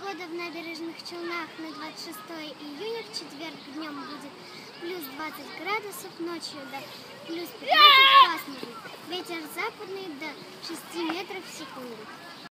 Погода в Набережных Челнах на 26 июня в четверг днем будет плюс 20 градусов, ночью до плюс 15 пасмурно. Ветер западный до 6 метров в секунду.